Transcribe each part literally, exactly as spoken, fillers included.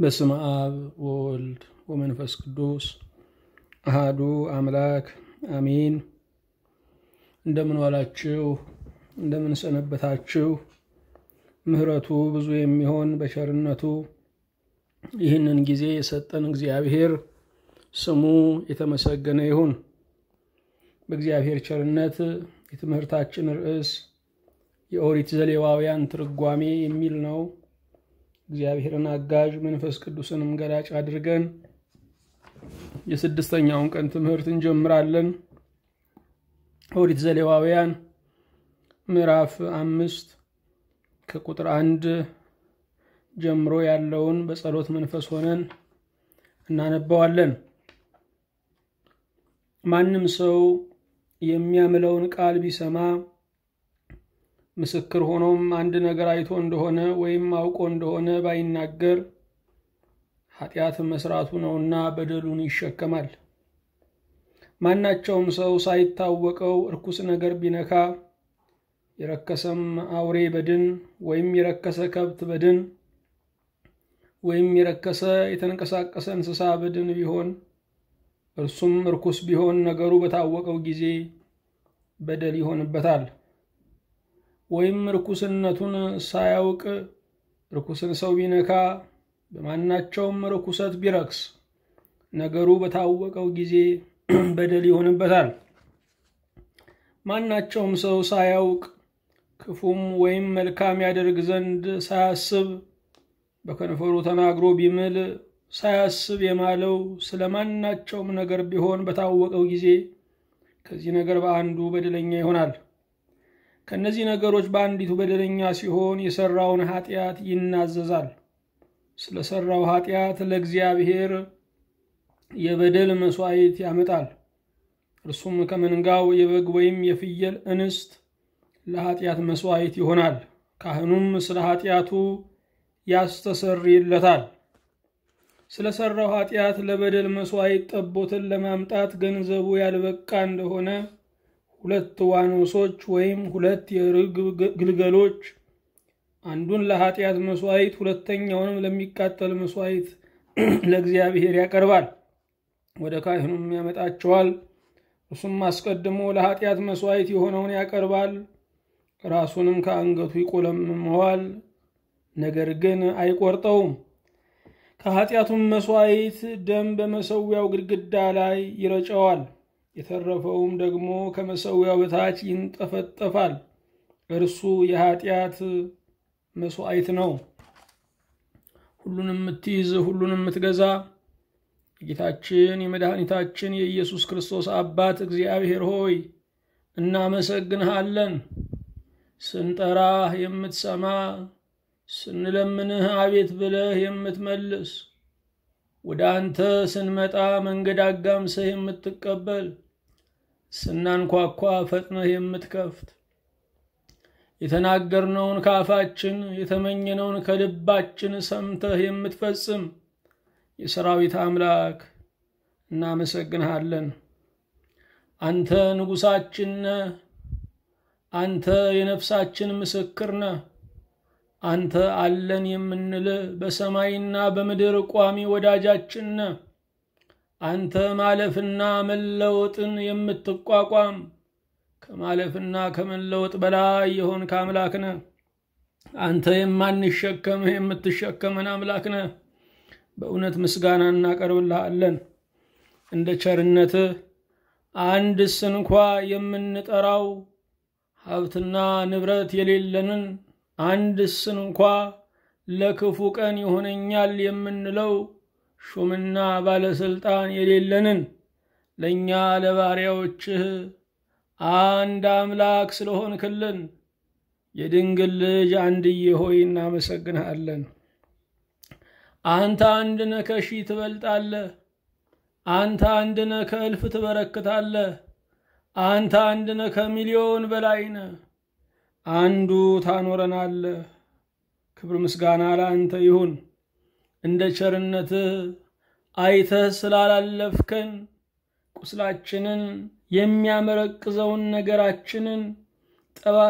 በስመ አብ ወወልድ ወመንፈስ ቅዱስ አሐዱ አምላክ አሜን። እንደምን ዋላችሁ? እንደምን ሰነበታችሁ? ምህረቱ ብዙ የሚሆን በቸርነቱ ይህንን ጊዜ የሰጠን እግዚአብሔር ስሙ የተመሰገነ ይሁን። በእግዚአብሔር ቸርነት የትምህርታችን ርዕስ የኦሪት ዘሌዋውያን ትርጓሜ የሚል ነው። እግዚአብሔርን አጋዥ መንፈስ ቅዱስንም ገላጭ አድርገን የስድስተኛውን ቀን ትምህርት እንጀምራለን። ኦሪት ዘሌዋውያን ምዕራፍ አምስት ከቁጥር አንድ ጀምሮ ያለውን በጸሎት መንፈስ ሆነን እናነባዋለን። ማንም ሰው የሚያምለውን ቃል ቢሰማ ምስክር ሆኖም አንድ ነገር አይቶ እንደሆነ ወይም አውቆ እንደሆነ ባይናገር ኃጢአት መስራቱ ነውና በደሉን ይሸከማል። ማናቸውም ሰው ሳይታወቀው እርኩስ ነገር ቢነካ የረከሰም አውሬ በድን ወይም የረከሰ ከብት በድን ወይም የረከሰ የተንቀሳቀሰ እንስሳ በድን ቢሆን እርሱም እርኩስ ቢሆን ነገሩ በታወቀው ጊዜ በደል ይሆንበታል። ወይም ርኩስነቱን ሳያውቅ ርኩስን ሰው ቢነካ በማናቸውም ርኩሰት ቢረክስ ነገሩ በታወቀው ጊዜ በደል ይሆንበታል። ማናቸውም ሰው ሳያውቅ ክፉም ወይም መልካም ያደርግ ዘንድ ሳያስብ በከንፈሩ ተናግሮ ቢምል ሳያስብ የማለው ስለማናቸውም ነገር ቢሆን በታወቀው ጊዜ ከዚህ ነገር በአንዱ በደለኛ ይሆናል። ከነዚህ ነገሮች በአንዲቱ በደለኛ ሲሆን የሰራውን ኃጢአት ይናዘዛል። ስለሰራው ኃጢአት ለእግዚአብሔር የበደል መስዋዕት ያመጣል። እርሱም ከመንጋው የበግ ወይም የፍየል እንስት ለኃጢአት መስዋዕት ይሆናል። ካህኑም ስለ ኃጢአቱ ያስተሰርይለታል። ስለሰራው ኃጢአት ለበደል መስዋዕት ጠቦትን ለማምጣት ገንዘቡ ያልበቃ እንደሆነ ሁለት ዋኖሶች ወይም ሁለት የርግብ ግልገሎች አንዱን ለኃጢአት መስዋዕት ሁለተኛውንም ለሚቃጠል መስዋዕት ለእግዚአብሔር ያቀርባል። ወደ ካህኑም ያመጣቸዋል። እርሱም አስቀድሞ ለኃጢአት መስዋዕት የሆነውን ያቀርባል። ራሱንም ከአንገቱ ይቆለምመዋል፣ ነገር ግን አይቆርጠውም። ከኃጢአቱም መስዋዕት ደም በመሰዊያው ግድግዳ ላይ ይረጨዋል። የተረፈውም ደግሞ ከመሰዊያው በታች ይንጠፈጠፋል። እርሱ የኃጢአት መስዋዕት ነው። ሁሉንም የምትይዝ ሁሉንም የምትገዛ የጌታችን የመድኃኒታችን የኢየሱስ ክርስቶስ አባት እግዚአብሔር ሆይ እናመሰግንሃለን። ስንጠራህ የምትሰማ፣ ስንለምንህ አቤት ብለህ የምትመልስ፣ ወደ አንተ ስንመጣ መንገድ አጋምሰህ የምትቀበል፣ ስናንኳኳ ፈጥነህ የምትከፍት፣ የተናገርነውን ከአፋችን የተመኘነውን ከልባችን ሰምተህ የምትፈጽም የሰራዊት አምላክ እናመሰግንሃለን። አንተ ንጉሳችን ነህ። አንተ የነፍሳችን ምስክር ነህ። አንተ አለን የምንል በሰማይና በምድር ቋሚ ወዳጃችን ነህ። አንተ ማለፍና መለወጥን የምትቋቋም ከማለፍና ከመለወጥ በላይ የሆንክ አምላክ ነህ። አንተ የማንሸከምህ የምትሸከመን አምላክ ነህ። በእውነት ምስጋና እናቀርብልሃለን። እንደ ቸርነትህ አንድስ እንኳ የምንጠራው ሀብትና ንብረት የሌለንን አንድስ እንኳ ለክፉ ቀን ይሆነኛል የምንለው ሹምና ባለስልጣን የሌለንን ለኛ ለባሪያዎችህ አንድ አምላክ ስለሆንክልን የድንግል ልጅ አንድዬ ሆይ እናመሰግንሃለን። አንተ አንድ ነህ ከሺህ ትበልጣለህ። አንተ አንድ ነህ ከእልፍ ትበረክታለህ። አንተ አንድ ነህ ከሚሊዮን በላይ ነህ። አንዱ ታኖረናለህ። ክብር ምስጋና ለአንተ ይሁን። እንደ ቸርነትህ አይተህ ስላላለፍከን ቁስላችንን የሚያመረቅዘውን ነገራችንን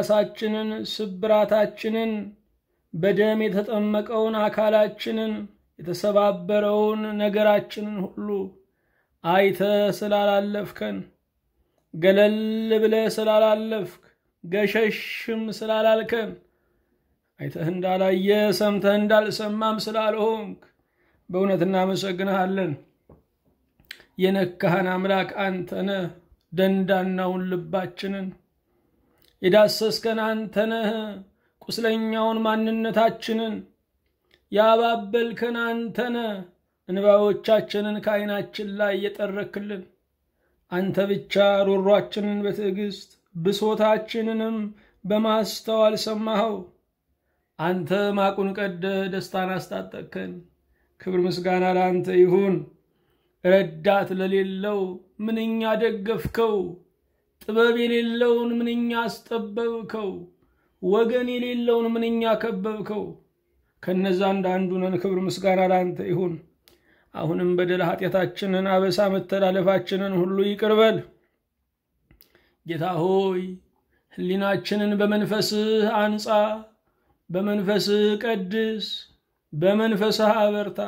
ጠባሳችንን ስብራታችንን በደም የተጠመቀውን አካላችንን የተሰባበረውን ነገራችንን ሁሉ አይተ ስላላለፍከን ገለል ብለህ ስላላለፍክ ገሸሽም ስላላልከን አይተህ እንዳላየ ሰምተህ እንዳልሰማም ስላልሆንክ በእውነት እናመሰግንሃለን። የነካህን አምላክ አንተ ነህ። ደንዳናውን ልባችንን የዳሰስከን አንተ ነህ። ቁስለኛውን ማንነታችንን ያባበልከን አንተ ነህ። እንባዎቻችንን ከዓይናችን ላይ የጠረክልን አንተ ብቻ ሮሯችንን በትዕግስት ብሶታችንንም በማስተዋል ሰማኸው። አንተ ማቁን ቀደ ደስታን አስታጠቅከን። ክብር ምስጋና ለአንተ ይሁን። ረዳት ለሌለው ምንኛ ደገፍከው፣ ጥበብ የሌለውን ምንኛ አስጠበብከው፣ ወገን የሌለውን ምንኛ ከበብከው። ከነዛ አንዳንዱ ነን። ክብር ምስጋና ለአንተ ይሁን። አሁንም በደል ኃጢአታችንን አበሳ መተላለፋችንን ሁሉ ይቅርበል። ጌታ ሆይ ህሊናችንን በመንፈስህ አንጻ፣ በመንፈስህ ቀድስ፣ በመንፈስህ አበርታ።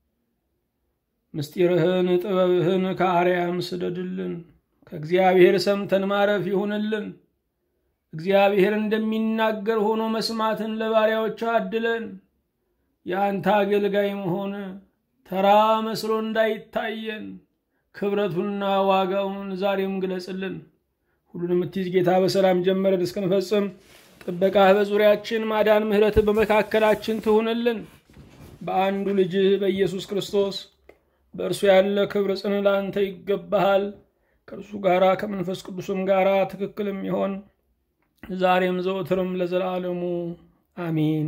ምስጢርህን ጥበብህን ከአርያም ስደድልን። ከእግዚአብሔር ሰምተን ማረፍ ይሁንልን። እግዚአብሔር እንደሚናገር ሆኖ መስማትን ለባሪያዎች አድለን። የአንተ አገልጋይ መሆን ተራ መስሎ እንዳይታየን ክብረቱና ዋጋውን ዛሬም ግለጽልን። ሁሉንም የምትይዝ ጌታ በሰላም ጀመረን እስክንፈጽም ጥበቃህ በዙሪያችን፣ ማዳን ምህረት በመካከላችን ትሁንልን። በአንዱ ልጅህ በኢየሱስ ክርስቶስ በእርሱ ያለ ክብር ጽን ላንተ ይገባሃል። ከእርሱ ጋራ ከመንፈስ ቅዱስም ጋራ ትክክልም ይሆን ዛሬም ዘወትርም ለዘላለሙ አሜን።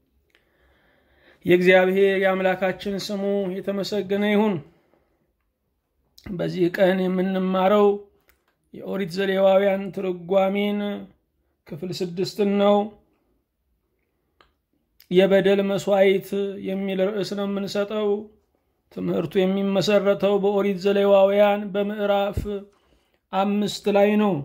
የእግዚአብሔር የአምላካችን ስሙ የተመሰገነ ይሁን። በዚህ ቀን የምንማረው የኦሪት ዘሌዋውያን ትርጓሜን ክፍል ስድስት ነው። የበደል መስዋዕት የሚል ርዕስ ነው የምንሰጠው። ትምህርቱ የሚመሰረተው በኦሪት ዘሌዋውያን በምዕራፍ አምስት ላይ ነው።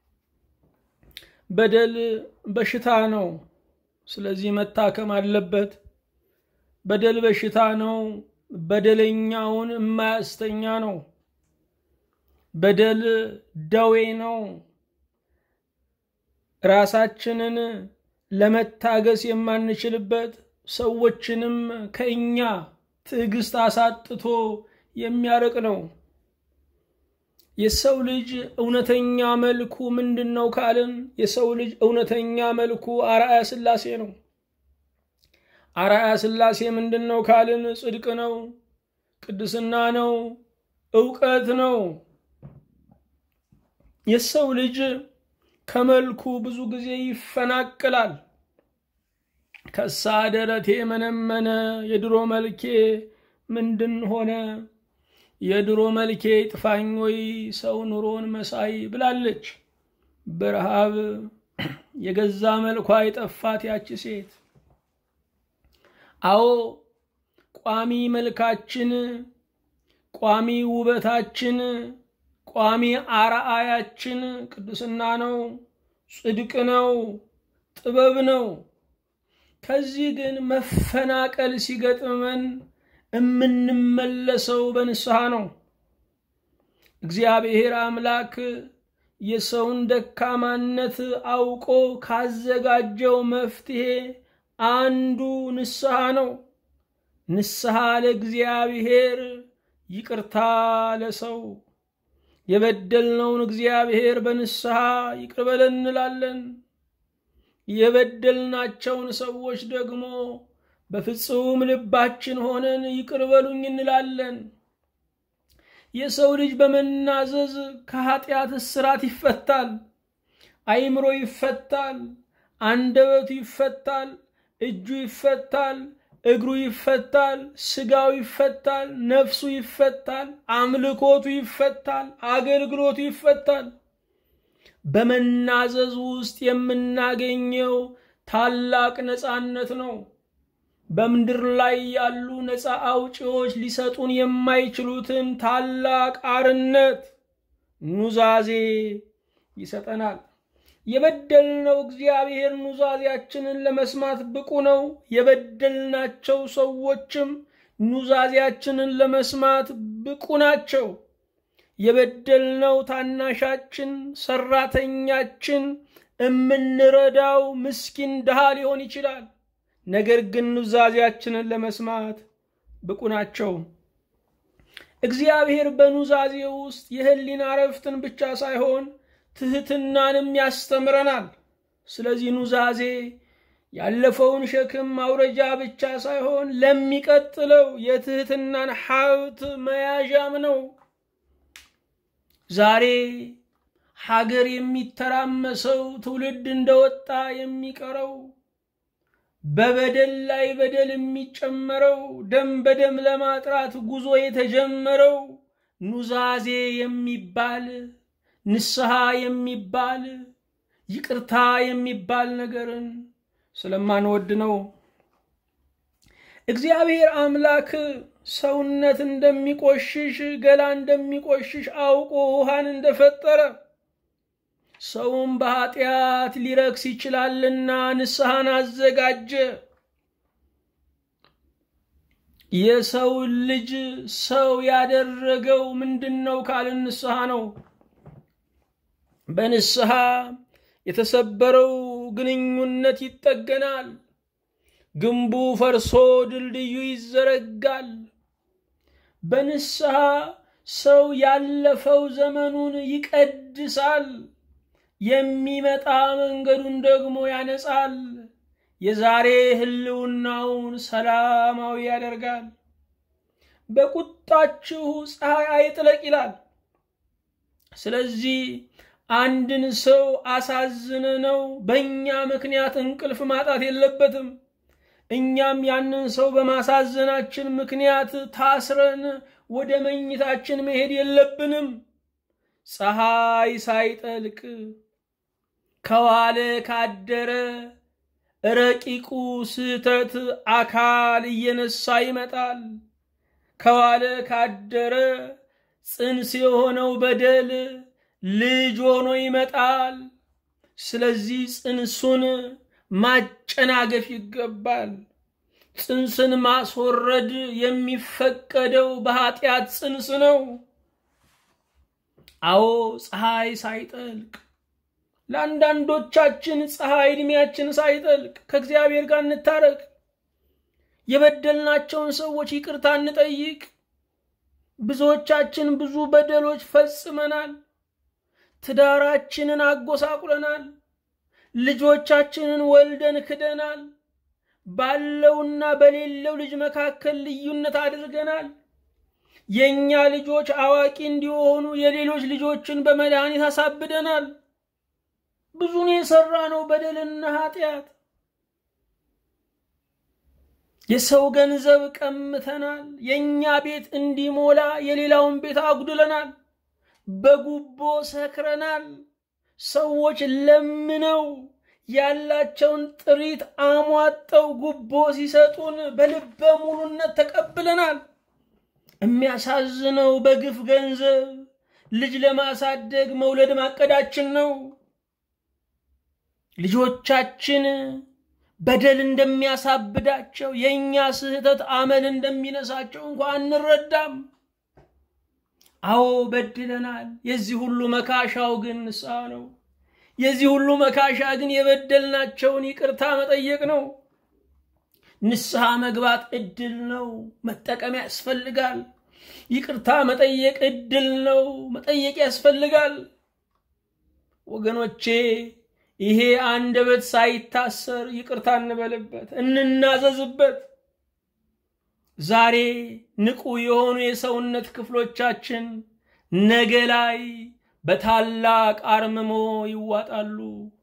በደል በሽታ ነው። ስለዚህ መታከም አለበት። በደል በሽታ ነው። በደለኛውን የማያስተኛ ነው። በደል ደዌ ነው። ራሳችንን ለመታገስ የማንችልበት፣ ሰዎችንም ከኛ ትዕግስት አሳጥቶ የሚያርቅ ነው። የሰው ልጅ እውነተኛ መልኩ ምንድነው ካልን የሰው ልጅ እውነተኛ መልኩ አርአያ ሥላሴ ነው። አርአያ ሥላሴ ምንድነው ካልን ጽድቅ ነው፣ ቅድስና ነው፣ ዕውቀት ነው። የሰው ልጅ ከመልኩ ብዙ ጊዜ ይፈናቀላል። ከሳ ደረቴ መነመነ የድሮ መልኬ ምንድን ሆነ፣ የድሮ መልኬ ይጥፋኝ ወይ ሰው ኑሮን መሳይ ብላለች። በረሃብ የገዛ መልኳ የጠፋት ያቺ ሴት። አዎ ቋሚ መልካችን፣ ቋሚ ውበታችን፣ ቋሚ አርአያችን ቅድስና ነው፣ ጽድቅ ነው፣ ጥበብ ነው። ከዚህ ግን መፈናቀል ሲገጥመን እምንመለሰው በንስሐ ነው። እግዚአብሔር አምላክ የሰውን ደካማነት አውቆ ካዘጋጀው መፍትሄ አንዱ ንስሐ ነው። ንስሐ ለእግዚአብሔር፣ ይቅርታ ለሰው። የበደልነውን እግዚአብሔር በንስሐ ይቅር በለን እንላለን። የበደልናቸውን ሰዎች ደግሞ በፍጹም ልባችን ሆነን ይቅር በሉኝ እንላለን። የሰው ልጅ በመናዘዝ ከኃጢአት እስራት ይፈታል። አይምሮ ይፈታል፣ አንደበቱ ይፈታል፣ እጁ ይፈታል፣ እግሩ ይፈታል፣ ስጋው ይፈታል፣ ነፍሱ ይፈታል፣ አምልኮቱ ይፈታል፣ አገልግሎቱ ይፈታል። በመናዘዝ ውስጥ የምናገኘው ታላቅ ነፃነት ነው። በምድር ላይ ያሉ ነፃ አውጪዎች ሊሰጡን የማይችሉትን ታላቅ አርነት ኑዛዜ ይሰጠናል። የበደልነው እግዚአብሔር ኑዛዜያችንን ለመስማት ብቁ ነው። የበደልናቸው ሰዎችም ኑዛዜያችንን ለመስማት ብቁ ናቸው። የበደልነው ታናሻችን፣ ሰራተኛችን፣ እምንረዳው ምስኪን ድሃ ሊሆን ይችላል። ነገር ግን ኑዛዜያችንን ለመስማት ብቁ ናቸው። እግዚአብሔር በኑዛዜ ውስጥ የህሊና ረፍትን ብቻ ሳይሆን ትህትናንም ያስተምረናል። ስለዚህ ኑዛዜ ያለፈውን ሸክም ማውረጃ ብቻ ሳይሆን ለሚቀጥለው የትህትናን ሀብት መያዣም ነው። ዛሬ ሀገር የሚተራመሰው ትውልድ እንደወጣ የሚቀረው በበደል ላይ በደል የሚጨመረው ደም በደም ለማጥራት ጉዞ የተጀመረው ኑዛዜ የሚባል ንስሐ የሚባል ይቅርታ የሚባል ነገርን ስለማንወድ ነው። እግዚአብሔር አምላክ ሰውነት እንደሚቆሽሽ ገላ እንደሚቆሽሽ አውቆ ውሃን እንደፈጠረ ሰውም በኃጢአት ሊረክስ ይችላልና ንስሐን አዘጋጀ። የሰው ልጅ ሰው ያደረገው ምንድነው ካልን ንስሐ ነው። በንስሐ የተሰበረው ግንኙነት ይጠገናል። ግንቡ ፈርሶ ድልድዩ ይዘረጋል። በንስሐ ሰው ያለፈው ዘመኑን ይቀድሳል። የሚመጣ መንገዱን ደግሞ ያነጻል። የዛሬ ህልውናውን ሰላማዊ ያደርጋል። በቁጣችሁ ፀሐይ አይጥለቅ ይላል። ስለዚህ አንድን ሰው አሳዝነነው በእኛ ምክንያት እንቅልፍ ማጣት የለበትም። እኛም ያንን ሰው በማሳዘናችን ምክንያት ታስረን ወደ መኝታችን መሄድ የለብንም። ፀሐይ ሳይጠልቅ ከዋለ ካደረ ረቂቁ ስህተት አካል እየነሳ ይመጣል። ከዋለ ካደረ ጽንስ የሆነው በደል ልጅ ሆኖ ይመጣል። ስለዚህ ጽንሱን ማጨናገፍ ይገባል። ጽንስን ማስወረድ የሚፈቀደው በኃጢአት ጽንስ ነው። አዎ ፀሐይ ሳይጠልቅ ለአንዳንዶቻችን ፀሐይ እድሜያችን ሳይጠልቅ ከእግዚአብሔር ጋር እንታረቅ። የበደልናቸውን ሰዎች ይቅርታ እንጠይቅ። ብዙዎቻችን ብዙ በደሎች ፈጽመናል። ትዳራችንን አጎሳቁለናል። ልጆቻችንን ወልደን ክደናል። ባለውና በሌለው ልጅ መካከል ልዩነት አድርገናል። የኛ ልጆች አዋቂ እንዲሆኑ የሌሎች ልጆችን በመድኃኒት አሳብደናል። ብዙ ነው የሰራነው በደልና ኃጢአት። የሰው ገንዘብ ቀምተናል። የኛ ቤት እንዲሞላ የሌላውን ቤት አጉድለናል። በጉቦ ሰክረናል። ሰዎች ለምነው ያላቸውን ጥሪት አሟጠው ጉቦ ሲሰጡን በልበ ሙሉነት ተቀብለናል። የሚያሳዝነው በግፍ ገንዘብ ልጅ ለማሳደግ መውለድ ማቀዳችን ነው። ልጆቻችን በደል እንደሚያሳብዳቸው የኛ ስህተት አመል እንደሚነሳቸው እንኳን አንረዳም። አዎ በድለናል። የዚህ ሁሉ መካሻው ግን ንስሐ ነው። የዚህ ሁሉ መካሻ ግን የበደልናቸውን ይቅርታ መጠየቅ ነው። ንስሐ መግባት እድል ነው፣ መጠቀም ያስፈልጋል። ይቅርታ መጠየቅ እድል ነው፣ መጠየቅ ያስፈልጋል። ወገኖቼ ይሄ አንደበት ሳይታሰር ይቅርታ እንበልበት፣ እንናዘዝበት። ዛሬ ንቁ የሆኑ የሰውነት ክፍሎቻችን ነገ ላይ በታላቅ አርምሞ ይዋጣሉ።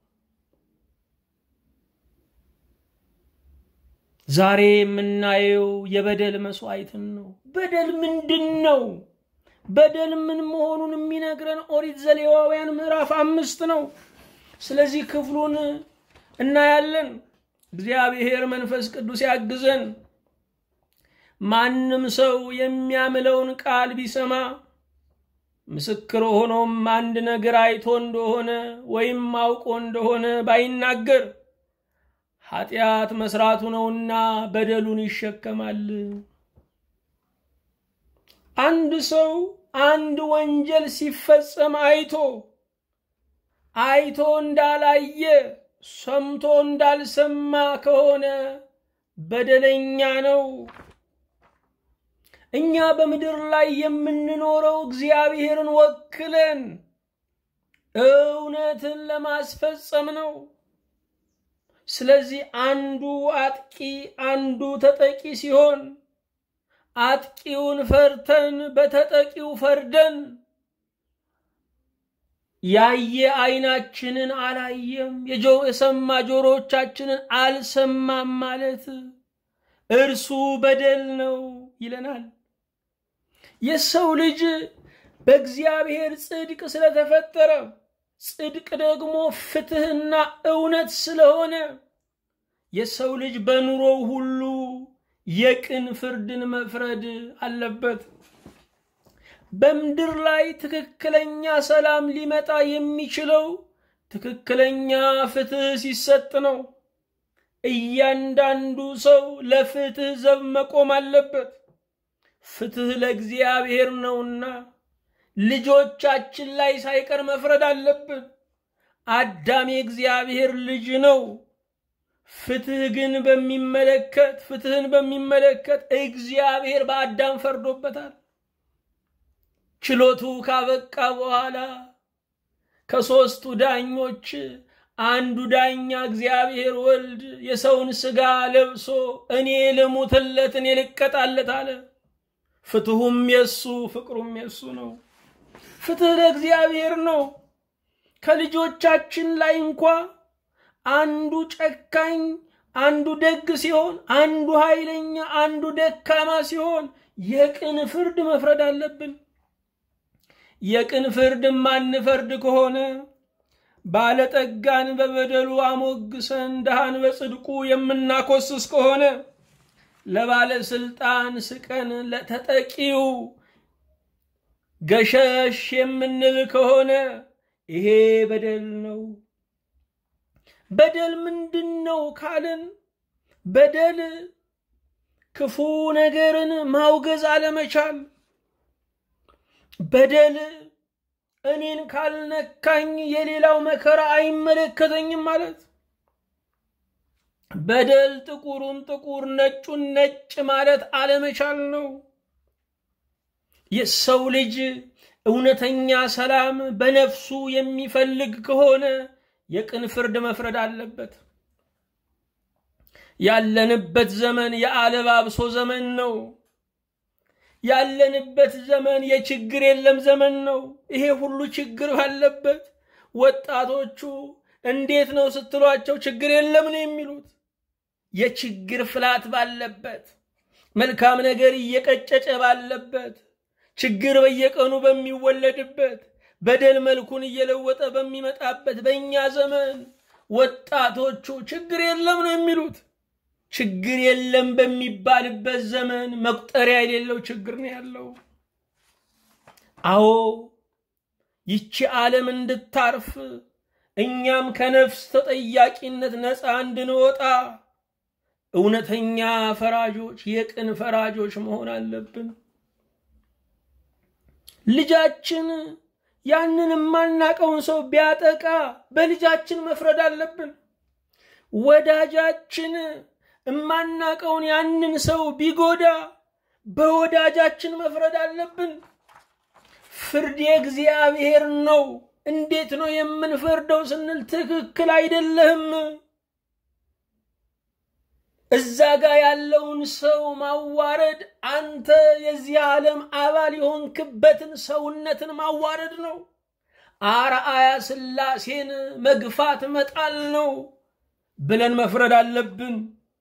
ዛሬ የምናየው የበደል መስዋዕትን ነው። በደል ምንድነው? በደል ምን መሆኑን የሚነግረን ኦሪት ዘሌዋውያን ምዕራፍ አምስት ነው። ስለዚህ ክፍሉን እናያለን። እግዚአብሔር መንፈስ ቅዱስ ያግዘን። ማንም ሰው የሚያምለውን ቃል ቢሰማ ምስክር ሆኖም አንድ ነገር አይቶ እንደሆነ ወይም አውቆ እንደሆነ ባይናገር ኃጢአት መስራቱ ነውና በደሉን ይሸከማል። አንድ ሰው አንድ ወንጀል ሲፈጸም አይቶ አይቶ እንዳላየ ሰምቶ እንዳልሰማ ከሆነ በደለኛ ነው። እኛ በምድር ላይ የምንኖረው እግዚአብሔርን ወክለን እውነትን ለማስፈጸም ነው። ስለዚህ አንዱ አጥቂ አንዱ ተጠቂ ሲሆን አጥቂውን ፈርተን በተጠቂው ፈርደን ያየ አይናችንን አላየም የሰማ ጆሮቻችንን አልሰማም ማለት እርሱ በደል ነው ይለናል። የሰው ልጅ በእግዚአብሔር ጽድቅ ስለተፈጠረ ጽድቅ ደግሞ ፍትህና እውነት ስለሆነ የሰው ልጅ በኑሮው ሁሉ የቅን ፍርድን መፍረድ አለበት። በምድር ላይ ትክክለኛ ሰላም ሊመጣ የሚችለው ትክክለኛ ፍትህ ሲሰጥ ነው። እያንዳንዱ ሰው ለፍትህ ዘብ መቆም አለበት። ፍትህ ለእግዚአብሔር ነውና ልጆቻችን ላይ ሳይቀር መፍረድ አለብን። አዳም የእግዚአብሔር ልጅ ነው። ፍትህ ግን በሚመለከት ፍትህን በሚመለከት እግዚአብሔር በአዳም ፈርዶበታል። ችሎቱ ካበቃ በኋላ ከሶስቱ ዳኞች አንዱ ዳኛ እግዚአብሔር ወልድ የሰውን ሥጋ ለብሶ እኔ ልሙትለት እኔ ልቀጣለት አለ። ፍትሁም የሱ ፍቅሩም የሱ ነው። ፍትህ ለእግዚአብሔር ነው። ከልጆቻችን ላይ እንኳን አንዱ ጨካኝ አንዱ ደግ ሲሆን አንዱ ኃይለኛ አንዱ ደካማ ሲሆን የቅን ፍርድ መፍረድ አለብን። የቅን ፍርድ ማንፈርድ ከሆነ ባለጠጋን በበደሉ አሞግሰን ደሃን በጽድቁ የምናኮስስ ከሆነ ለባለስልጣን ስቀን ለተጠቂው ገሸሽ የምንል ከሆነ ይሄ በደል ነው። በደል ምንድነው ካልን በደል ክፉ ነገርን ማውገዝ አለመቻል። በደል እኔን ካልነካኝ የሌላው መከራ አይመለከተኝም ማለት። በደል ጥቁሩን ጥቁር ነጩን ነጭ ማለት አለመቻል ነው። የሰው ልጅ እውነተኛ ሰላም በነፍሱ የሚፈልግ ከሆነ የቅን ፍርድ መፍረድ አለበት። ያለንበት ዘመን የአለባብሶ ዘመን ነው። ያለንበት ዘመን የችግር የለም ዘመን ነው። ይሄ ሁሉ ችግር ባለበት ወጣቶቹ እንዴት ነው ስትሏቸው ችግር የለም ነው የሚሉት። የችግር ፍላት ባለበት መልካም ነገር እየቀጨጨ ባለበት ችግር በየቀኑ በሚወለድበት በደል መልኩን እየለወጠ በሚመጣበት በእኛ ዘመን ወጣቶቹ ችግር የለም ነው የሚሉት። ችግር የለም በሚባልበት ዘመን መቁጠሪያ የሌለው ችግር ነው ያለው። አዎ ይቺ ዓለም እንድታርፍ እኛም ከነፍስ ተጠያቂነት ነፃ እንድንወጣ እውነተኛ ፈራጆች የቅን ፈራጆች መሆን አለብን። ልጃችን ያንን ማናቀውን ሰው ቢያጠቃ በልጃችን መፍረድ አለብን። ወዳጃችን ማናቀውን ያንን ሰው ቢጎዳ በወዳጃችን መፍረድ አለብን። ፍርድ የእግዚአብሔር ነው። እንዴት ነው የምንፈርደው ስንል ትክክል አይደለም። እዛ ጋር ያለውን ሰው ማዋረድ አንተ የዚህ ዓለም አባል የሆንክበትን ሰውነትን ማዋረድ ነው። አርአያ ሥላሴን መግፋት መጣል ነው ብለን መፍረድ አለብን።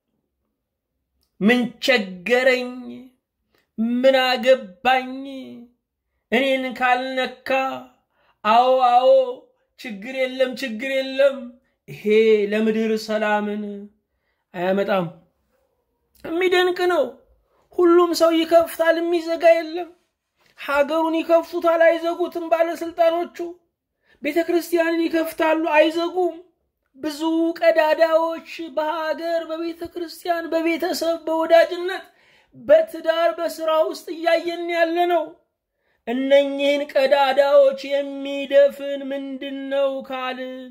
ምን ቸገረኝ ምን አገባኝ እኔን ካልነካ አዎ አዎ ችግር የለም ችግር የለም ይሄ ለምድር ሰላምን አያመጣም። የሚደንቅ ነው። ሁሉም ሰው ይከፍታል የሚዘጋ የለም። ሀገሩን ይከፍቱታል አይዘጉትም። ባለስልጣኖቹ ቤተክርስቲያንን ይከፍታሉ አይዘጉም። ብዙ ቀዳዳዎች በሀገር በቤተክርስቲያን በቤተሰብ በወዳጅነት በትዳር በስራ ውስጥ እያየን ያለነው። እነኚህን ቀዳዳዎች የሚደፍን ምንድነው ካልን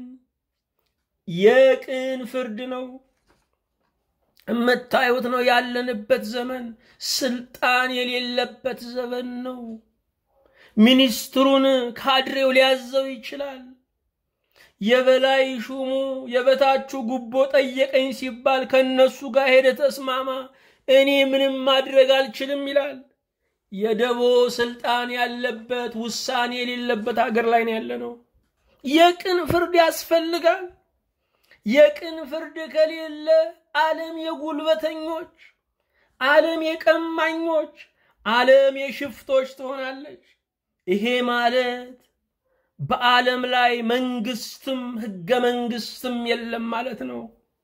የቅን ፍርድ ነው። እምታዩት ነው ያለንበት ዘመን ስልጣን የሌለበት ዘመን ነው። ሚኒስትሩን ካድሬው ሊያዘው ይችላል። የበላይ ሹሙ የበታቹ ጉቦ ጠየቀኝ ሲባል ከነሱ ጋር ሄደ ተስማማ፣ እኔ ምንም ማድረግ አልችልም ይላል። የደቦ ስልጣን ያለበት ውሳኔ የሌለበት ሀገር ላይ ነው ያለነው። የቅን ፍርድ ያስፈልጋል። የቅን ፍርድ ከሌለ ዓለም የጉልበተኞች፣ ዓለም የቀማኞች፣ ዓለም የሽፍቶች ትሆናለች። ይሄ ማለት በዓለም ላይ መንግስትም ህገ መንግስትም የለም ማለት ነው።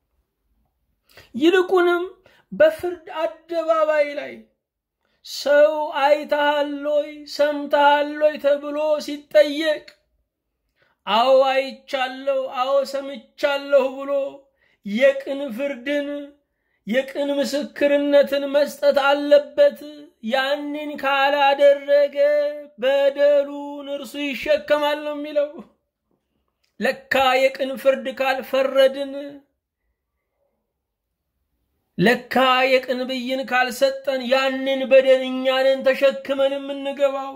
ይልቁንም በፍርድ አደባባይ ላይ ሰው አይተሃሎይ ሰምተሃሎይ ተብሎ ሲጠየቅ አዎ አይቻለሁ አዎ ሰምቻለሁ ብሎ የቅን ፍርድን የቅን ምስክርነትን መስጠት አለበት። ያንን ካላደረገ በደሉን እርሱ ይሸከማል ነው የሚለው። ለካ የቅን ፍርድ ካልፈረድን፣ ለካ የቅን ብይን ካልሰጠን ያንን በደል እኛንን ተሸክመን የምንገባው።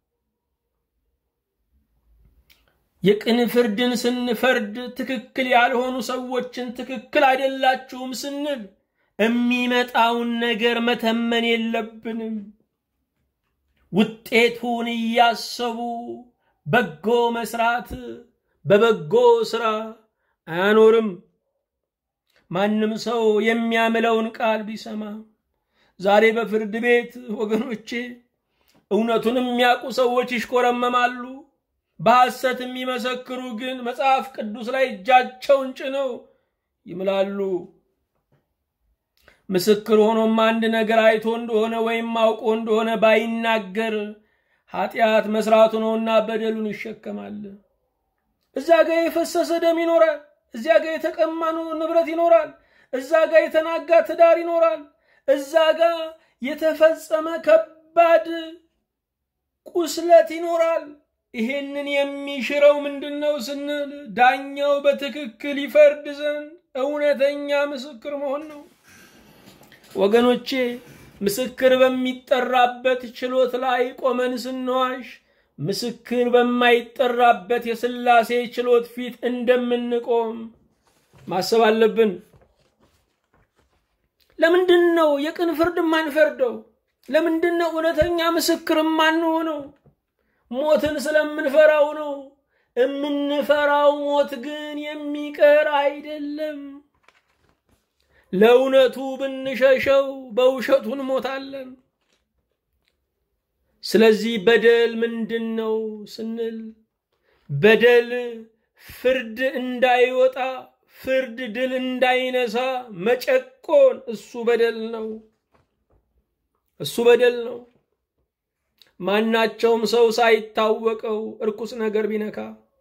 የቅን ፍርድን ስንፈርድ ትክክል ያልሆኑ ሰዎችን ትክክል አይደላችሁም ስንል የሚመጣውን ነገር መተመን የለብንም። ውጤቱን እያሰቡ በጎ መስራት በበጎ ስራ አያኖርም። ማንም ሰው የሚያምለውን ቃል ቢሰማ ዛሬ በፍርድ ቤት ወገኖቼ እውነቱን የሚያውቁ ሰዎች ይሽኮረመማሉ። በሐሰት የሚመሰክሩ ግን መጽሐፍ ቅዱስ ላይ እጃቸውን ጭነው ይምላሉ። ምስክር ሆኖም አንድ ነገር አይቶ እንደሆነ ወይም አውቆ እንደሆነ ባይናገር ኃጢአት መስራቱ ነውና በደሉን ይሸከማል። እዛ ጋር የፈሰሰ ደም ይኖራል። እዛ ጋር የተቀማ ንብረት ይኖራል። እዛ ጋር የተናጋ ትዳር ይኖራል። እዛ ጋር የተፈጸመ ከባድ ቁስለት ይኖራል። ይሄንን የሚሽረው ምንድነው ስንል ዳኛው በትክክል ይፈርድ ዘንድ እውነተኛ ምስክር መሆን ነው። ወገኖቼ ምስክር በሚጠራበት ችሎት ላይ ቆመን ስንዋሽ ምስክር በማይጠራበት የሥላሴ ችሎት ፊት እንደምንቆም ማሰብ አለብን። ለምንድነው የቅን ፍርድ ማንፈርደው? ለምንድነው እውነተኛ ምስክር ማንሆነው? ሞትን ስለምንፈራው ነው። እምንፈራው ሞት ግን የሚቀር አይደለም። ለእውነቱ ብንሸሸው በውሸቱ እንሞታለን። ስለዚህ በደል ምንድነው ስንል በደል ፍርድ እንዳይወጣ ፍርድ ድል እንዳይነሳ መጨቆን እሱ በደል ነው። እሱ በደል ነው። ማናቸውም ሰው ሳይታወቀው እርኩስ ነገር ቢነካ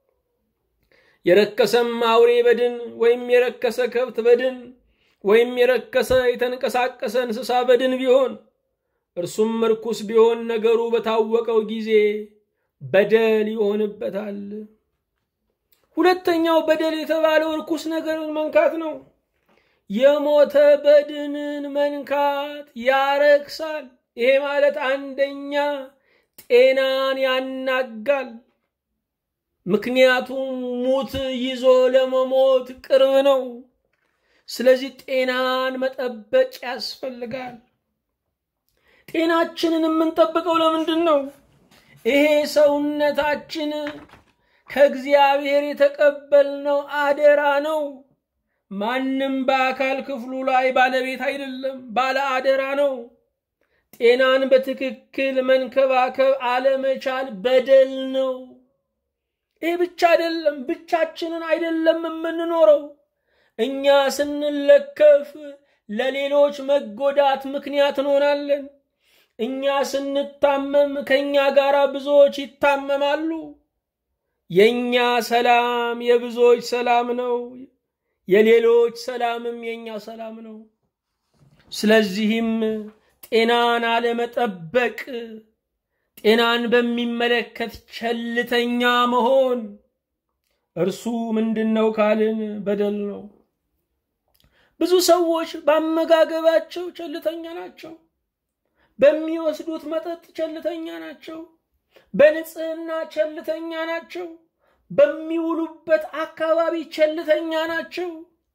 የረከሰም አውሬ በድን ወይም የረከሰ ከብት በድን ወይም የረከሰ የተንቀሳቀሰ እንስሳ በድን ቢሆን እርሱም እርኩስ ቢሆን ነገሩ በታወቀው ጊዜ በደል ይሆንበታል። ሁለተኛው በደል የተባለው እርኩስ ነገርን መንካት ነው። የሞተ በድንን መንካት ያረክሳል። ይሄ ማለት አንደኛ ጤናን ያናጋል። ምክንያቱም ሙት ይዞ ለመሞት ቅርብ ነው። ስለዚህ ጤናን መጠበቅ ያስፈልጋል። ጤናችንን የምንጠብቀው ለምንድን ነው? ይሄ ሰውነታችን ከእግዚአብሔር የተቀበልነው አደራ ነው። ማንም በአካል ክፍሉ ላይ ባለቤት አይደለም፣ ባለ አደራ ነው። ጤናን በትክክል መንከባከብ አለመቻል በደል ነው። ይሄ ብቻ አይደለም፣ ብቻችንን አይደለም የምንኖረው። እኛ ስንለከፍ ለሌሎች መጎዳት ምክንያት እንሆናለን። እኛ ስንታመም ከኛ ጋር ብዙዎች ይታመማሉ። የኛ ሰላም የብዙዎች ሰላም ነው፣ የሌሎች ሰላምም የኛ ሰላም ነው። ስለዚህም ጤናን አለመጠበቅ፣ ጤናን በሚመለከት ቸልተኛ መሆን እርሱ ምንድነው ካልን በደል ነው። ብዙ ሰዎች በአመጋገባቸው ቸልተኛ ናቸው። በሚወስዱት መጠጥ ቸልተኛ ናቸው። በንጽህና ቸልተኛ ናቸው። በሚውሉበት አካባቢ ቸልተኛ ናቸው።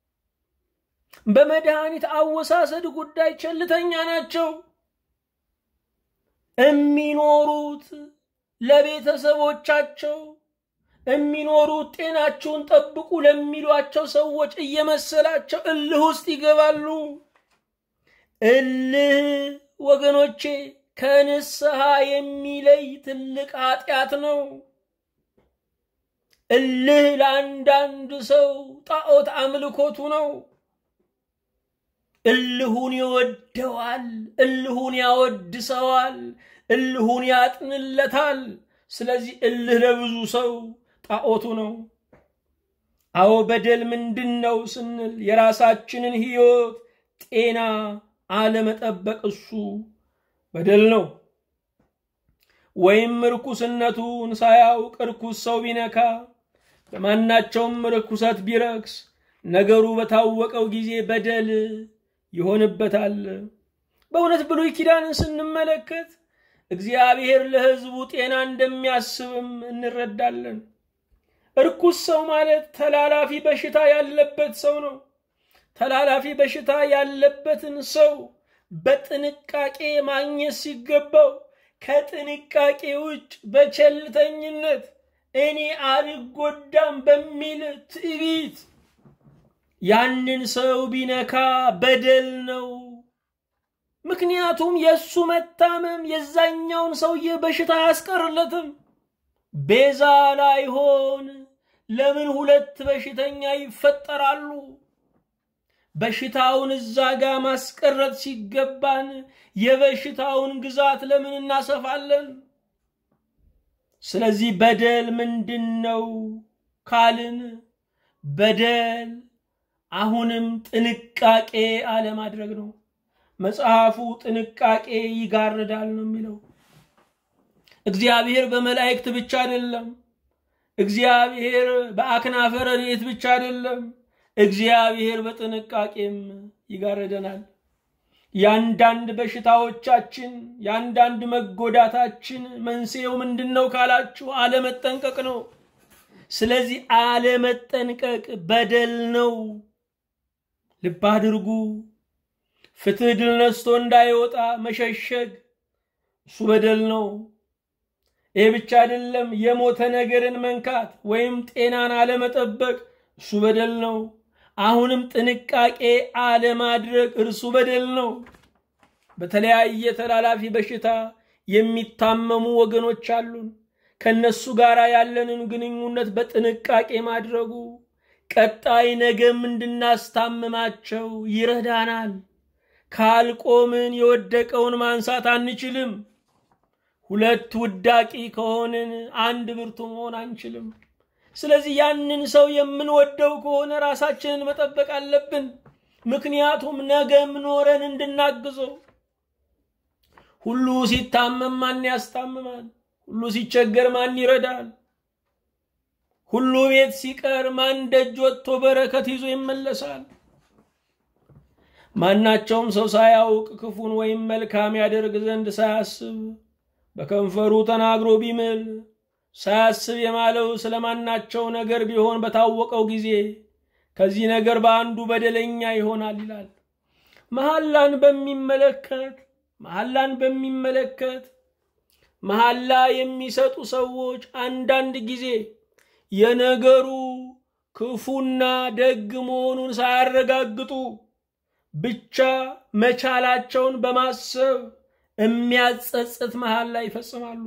በመድኃኒት አወሳሰድ ጉዳይ ቸልተኛ ናቸው። የሚኖሩት ለቤተሰቦቻቸው የሚኖሩት ጤናቸውን ጠብቁ ለሚሏቸው ሰዎች እየመሰላቸው እልህ ውስጥ ይገባሉ። እልህ ወገኖቼ ከንስሐ የሚለይ ትልቅ ኃጢአት ነው። እልህ ለአንዳንድ ሰው ጣዖት አምልኮቱ ነው። እልሁን ይወደዋል፣ እልሁን ያወድሰዋል፣ እልሁን ያጥንለታል። ስለዚህ እልህ ለብዙ ሰው ጣዖቱ ነው። አዎ በደል ምንድነው ስንል የራሳችንን ሕይወት ጤና አለመጠበቅ እሱ በደል ነው። ወይም ርኩስነቱን ሳያውቅ ርኩስ ሰው ቢነካ በማናቸውም ርኩሰት ቢረክስ ነገሩ በታወቀው ጊዜ በደል ይሆንበታል። በእውነት ብሉይ ኪዳንን ስንመለከት እግዚአብሔር ለሕዝቡ ጤና እንደሚያስብም እንረዳለን። ርኩስ ሰው ማለት ተላላፊ በሽታ ያለበት ሰው ነው። ተላላፊ በሽታ ያለበትን ሰው በጥንቃቄ ማግኘት ሲገባው ከጥንቃቄ ውጭ በቸልተኝነት እኔ አልጎዳም በሚል ትዕቢት ያንን ሰው ቢነካ በደል ነው። ምክንያቱም የሱ መታመም የዛኛውን ሰውዬ በሽታ ያስቀርለትም። ቤዛ ላይሆን ለምን ሁለት በሽተኛ ይፈጠራሉ? በሽታውን እዛጋ ማስቀረት ሲገባን የበሽታውን ግዛት ለምን እናሰፋለን? ስለዚህ በደል ምንድነው ካልን በደል አሁንም ጥንቃቄ አለማድረግ ነው። መጽሐፉ ጥንቃቄ ይጋርዳል ነው የሚለው። እግዚአብሔር በመላእክት ብቻ አይደለም፣ እግዚአብሔር በአክናፈ ረድኤት ብቻ አይደለም፣ እግዚአብሔር በጥንቃቄም ይጋርደናል። ያንዳንድ በሽታዎቻችን ያንዳንድ መጎዳታችን መንስኤው ምንድነው ካላችሁ አለመጠንቀቅ ነው። ስለዚህ አለመጠንቀቅ በደል ነው። ልብ አድርጉ። ፍትህ ድል ነስቶ እንዳይወጣ መሸሸግ እሱ በደል ነው። ይሄ ብቻ አይደለም። የሞተ ነገርን መንካት ወይም ጤናን አለመጠበቅ እሱ በደል ነው። አሁንም ጥንቃቄ አለማድረግ እርሱ በደል ነው። በተለያየ ተላላፊ በሽታ የሚታመሙ ወገኖች አሉን። ከነሱ ጋር ያለንን ግንኙነት በጥንቃቄ ማድረጉ ቀጣይ ነገም እንድናስታምማቸው ይረዳናል። ካልቆምን የወደቀውን ማንሳት አንችልም። ሁለት ውዳቂ ከሆንን አንድ ብርቱ መሆን አንችልም። ስለዚህ ያንን ሰው የምንወደው ከሆነ ራሳችንን መጠበቅ አለብን። ምክንያቱም ነገም ኖረን እንድናግዘው። ሁሉ ሲታመም ማን ያስታምማል? ሁሉ ሲቸገር ማን ይረዳል? ሁሉ ቤት ሲቀር ማን ደጅ ወጥቶ በረከት ይዞ ይመለሳል? ማናቸውም ሰው ሳያውቅ ክፉን ወይም መልካም ያደርግ ዘንድ ሳያስብ በከንፈሩ ተናግሮ ቢምል ሳያስብ የማለው ስለማናቸው ነገር ቢሆን በታወቀው ጊዜ ከዚህ ነገር በአንዱ በደለኛ ይሆናል ይላል። መሐላን በሚመለከት መሐላን በሚመለከት መሐላ የሚሰጡ ሰዎች አንዳንድ ጊዜ የነገሩ ክፉና ደግ መሆኑን ሳያረጋግጡ ብቻ መቻላቸውን በማሰብ የሚያጸጽት መሐላ ይፈጽማሉ።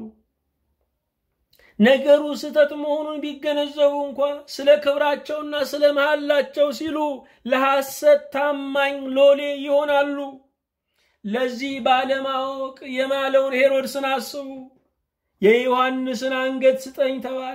ነገሩ ስህተት መሆኑን ቢገነዘቡ እንኳን ስለ ክብራቸውና ስለ መሐላቸው ሲሉ ለሐሰት ታማኝ ሎሌ ይሆናሉ። ለዚህ ባለማወቅ የማለውን ሄሮድስን አስቡ። የዮሐንስን አንገት ስጠኝ ተባለ።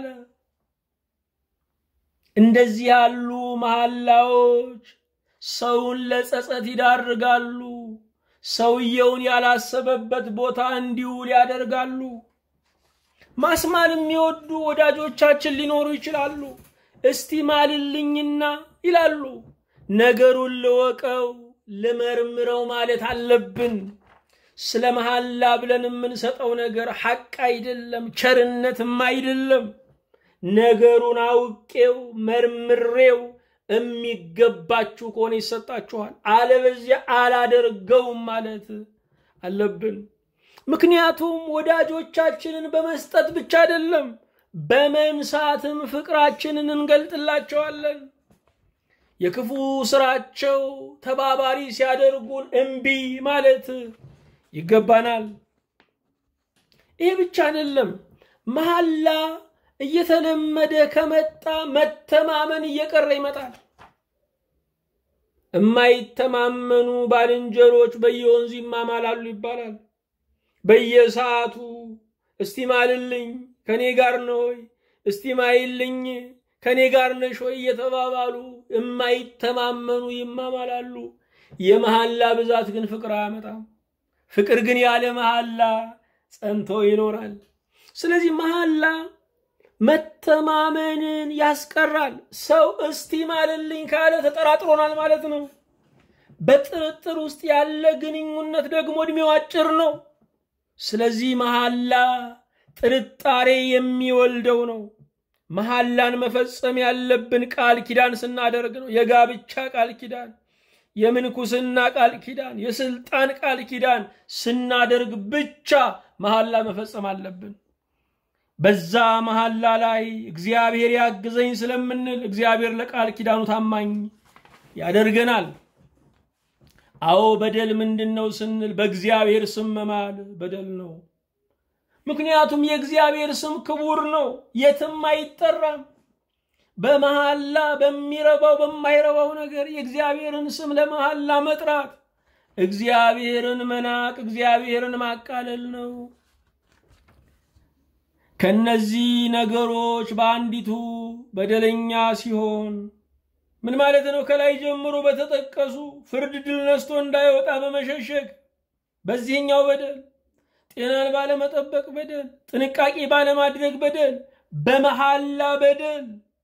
እንደዚህ ያሉ መሐላዎች ሰውን ለጸጸት ይዳርጋሉ። ሰውየውን ያላሰበበት ቦታ እንዲውል ያደርጋሉ። ማስማል የሚወዱ ወዳጆቻችን ሊኖሩ ይችላሉ። እስቲ ማልልኝና ይላሉ። ነገሩን ልወቀው ልመርምረው ማለት አለብን። ስለ መሐላ ብለን የምንሰጠው ነገር ሐቅ አይደለም፣ ቸርነትም አይደለም። ነገሩን አውቄው መርምሬው የሚገባችሁ ከሆነ ይሰጣችኋል፣ አለበዚያ አላደርገውም ማለት አለብን። ምክንያቱም ወዳጆቻችንን በመስጠት ብቻ አይደለም በመንሳትም ፍቅራችንን እንገልጥላቸዋለን። የክፉ ስራቸው ተባባሪ ሲያደርጉን እንቢ ማለት ይገባናል። ይሄ ብቻ አይደለም፣ መሐላ እየተለመደ ከመጣ መተማመን እየቀረ ይመጣል። የማይተማመኑ ባልንጀሮች በየወንዙ ይማማላሉ ይባላል። በየሰዓቱ እስቲ ማልልኝ ከኔ ጋር ነው ወይ፣ እስቲ ማይልኝ ከኔ ጋር ነሽ ወይ እየተባባሉ የማይተማመኑ ይማማላሉ። የመሐላ ብዛት ግን ፍቅር አያመጣም። ፍቅር ግን ያለ መሐላ ጸንቶ ይኖራል። ስለዚህ መሐላ መተማመንን ያስቀራል። ሰው እስቲ ማልልኝ ካለ ተጠራጥሮናል ማለት ነው። በጥርጥር ውስጥ ያለ ግንኙነት ደግሞ እድሜው አጭር ነው። ስለዚህ መሐላ ጥርጣሬ የሚወልደው ነው። መሐላን መፈጸም ያለብን ቃል ኪዳን ስናደርግ ነው። የጋብቻ ቃል ኪዳን፣ የምንኩስና ቃል ኪዳን፣ የስልጣን ቃል ኪዳን ስናደርግ ብቻ መሐላ መፈጸም አለብን። በዛ መሐላ ላይ እግዚአብሔር ያግዘኝ ስለምንል እግዚአብሔር ለቃል ኪዳኑ ታማኝ ያደርገናል። አዎ በደል ምንድነው ስንል በእግዚአብሔር ስም መማል በደል ነው። ምክንያቱም የእግዚአብሔር ስም ክቡር ነው፣ የትም አይጠራም። በመሐላ በሚረባው በማይረባው ነገር የእግዚአብሔርን ስም ለመሐላ መጥራት እግዚአብሔርን መናቅ፣ እግዚአብሔርን ማቃለል ነው። ከነዚህ ነገሮች በአንዲቱ በደለኛ ሲሆን ምን ማለት ነው? ከላይ ጀምሮ በተጠቀሱ ፍርድ ድል ነስቶ እንዳይወጣ በመሸሸግ በዚህኛው በደል፣ ጤናን ባለመጠበቅ በደል፣ ጥንቃቄ ባለማድረግ በደል፣ በመሐላ በደል።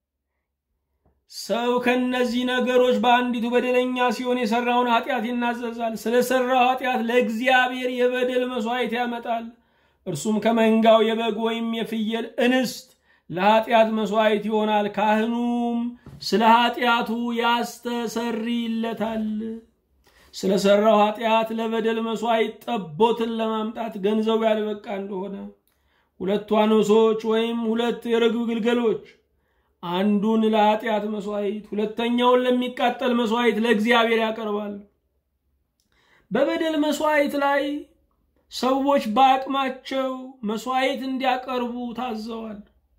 ሰው ከነዚህ ነገሮች በአንዲቱ በደለኛ ሲሆን የሰራውን ኃጢአት ይናዘዛል። ስለሰራው ኃጢአት ለእግዚአብሔር የበደል መስዋዕት ያመጣል። እርሱም ከመንጋው የበግ ወይም የፍየል እንስት ለኃጢአት መስዋዕት ይሆናል። ካህኑም ስለ ኃጢአቱ ያስተሰርይለታል። ስለሰራው ኃጢአት ለበደል መስዋዕት ጠቦትን ለማምጣት ገንዘቡ ያልበቃ እንደሆነ ሁለት አንሶች ወይም ሁለት የርግብ ግልገሎች፣ አንዱን ለኃጢአት መስዋዕት ሁለተኛውን ለሚቃጠል መስዋዕት ለእግዚአብሔር ያቀርባል። በበደል መስዋዕት ላይ ሰዎች በአቅማቸው መስዋዕት እንዲያቀርቡ ታዘዋል።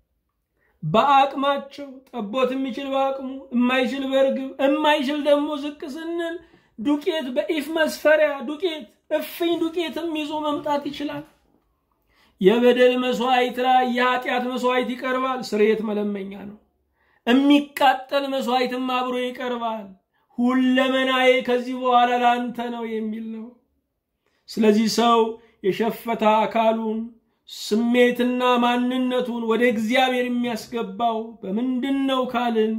በአቅማቸው ጠቦት የሚችል በአቅሙ፣ የማይችል በርግብ፣ የማይችል ደግሞ ዝቅ ስንል ዱቄት በኢፍ መስፈሪያ ዱቄት እፍኝ ዱቄትም ይዞ መምጣት ይችላል። የበደል መስዋዕት ላይ የኃጢአት መስዋዕት ይቀርባል። ስርየት መለመኛ ነው። የሚቃጠል መስዋዕትም አብሮ ይቀርባል። ሁለመናዬ ከዚህ በኋላ ላንተ ነው የሚል ነው። ስለዚህ ሰው የሸፈታ አካሉን ስሜትና ማንነቱን ወደ እግዚአብሔር የሚያስገባው በምንድነው ካልን